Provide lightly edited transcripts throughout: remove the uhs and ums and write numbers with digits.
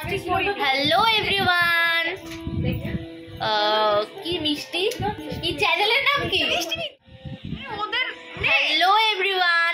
Hello everyone, কি মিষ্টি, কি চ্যানেলের নাম কি? হ্যালো এভরিওয়ান,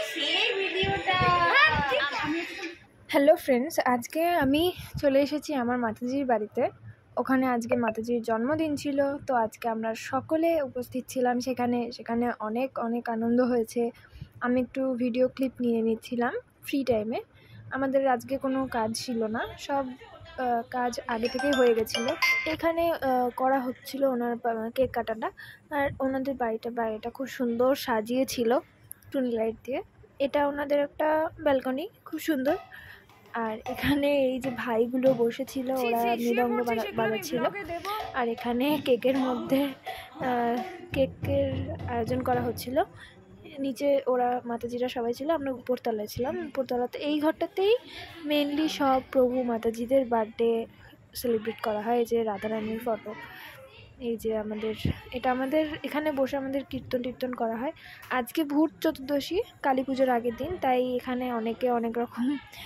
হ্যালো ফ্রেন্ডস, আজকে আমি চলে এসেছি আমার মাতাজির বাড়িতে। ওখানে আজকে মাতাজির জন্মদিন ছিল, তো আজকে আমরা সকলে উপস্থিত ছিলাম সেখানে অনেক অনেক আনন্দ হয়েছে। আমি একটু ভিডিও ক্লিপ নিয়ে নিচ্ছিলাম ফ্রি টাইমে। আমাদের আজকে কোনো কাজ ছিল না, সব কাজ আগে থেকেই হয়ে গেছিলো। এখানে করা হচ্ছিল ওনার কেক কাটাটা, আর ওনাদের বাড়িটা খুব সুন্দর সাজিয়েছিল টুনি লাইট দিয়ে। এটা ওনাদের একটা ব্যালকনি, খুব সুন্দর। আর এখানে এই যে ভাইগুলো বসেছিল, ওরা মৃদঙ্গ বাজাচ্ছিল। আর এখানে কেকের মধ্যে কেকের আয়োজন করা হচ্ছিল। নিচে ওরা মাতাজিরা সবাই ছিল, আমরা উপরতলায় ছিলাম। উপরতলাতে এই ঘরটাতেই মেনলি সব প্রভু মাতাজিদের বার্থডে সেলিব্রেট করা হয়। এই যে রাধারানীর ফটো, এই যে এটা আমাদের এখানে বসে আমাদের কীর্তন করা হয়। আজকে ভূত চতুর্দশী, কালী পুজোর আগের দিন, তাই এখানে অনেকে অনেক রকম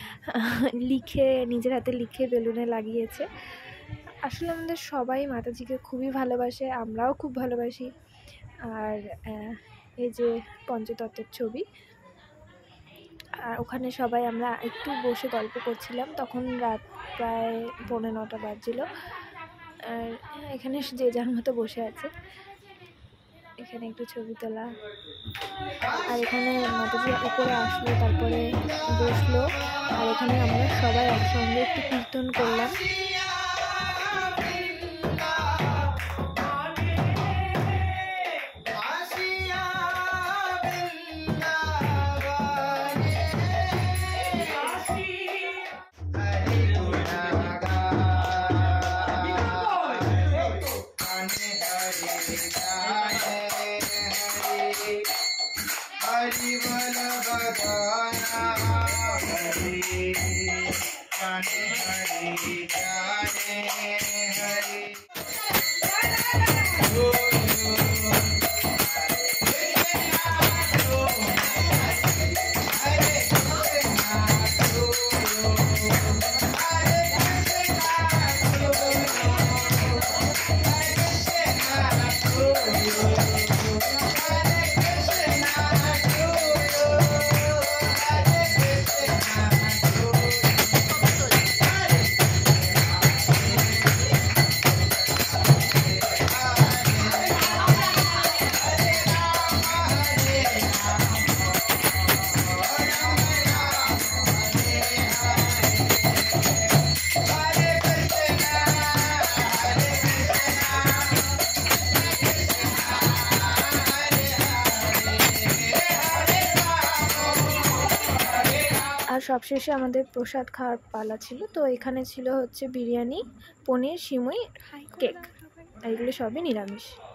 নিজের হাতে লিখে বেলুনে লাগিয়েছে। আসলে আমাদের সবাই মাতাজিকে খুবই ভালোবাসে, আমরাও খুব ভালোবাসি। আর এই যে পঞ্চতত্ত্বের ছবি। আর ওখানে সবাই আমরা একটু বসে গল্প করছিলাম, তখন রাত প্রায় 9:45 বাজছিল। আর এখানে যে যার মতো বসে আছে। এখানে একটু ছবি তোলা। আর এখানে মাতাজি উপরে আসলো, তারপরে বসলো। আর এখানে আমরা সবাই একসঙ্গে একটু কীর্তন করলাম। আর সবশেষে আমাদের প্রসাদ খাওয়ার পালা ছিল। তো এখানে ছিল হচ্ছে বিরিয়ানি, পনির, সিমুই, কেক। এগুলো সবই নিরামিষ।